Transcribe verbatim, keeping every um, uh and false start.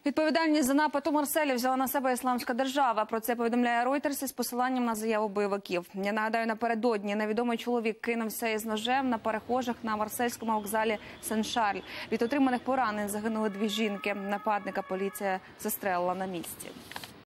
Відповідальність за напад у Марселі взяла на себе Ісламська держава. Про це повідомляє Reuters із посиланням на заяву бойовиків. Я нагадаю, напередодні невідомий чоловік кинувся із ножем на перехожих на марсельському вокзалі Сен-Шарль. Від отриманих поранень загинули дві жінки. Нападника поліція застрелила на місці.